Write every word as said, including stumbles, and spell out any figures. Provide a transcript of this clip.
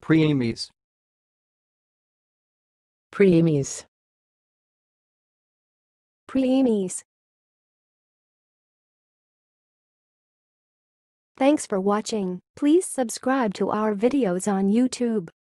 preemies, preemies, preemies. Thanks for watching. Please subscribe to our videos on YouTube.